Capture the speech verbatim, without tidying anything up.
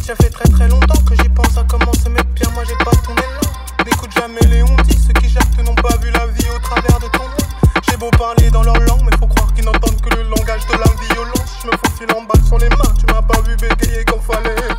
Tiens, fait très très longtemps que j'y pense à comment se mettre bien. Moi j'ai pas ton élan. N'écoute jamais les on-dit. Ceux qui jactent n'ont pas vu la vie au travers de ton œil. J'ai beau parler dans leur langue, mais faut croire qu'ils n'entendent que le langage de la violence. Je me faufile en bas sur les mains. Tu m'as pas vu bégayer quand fallait.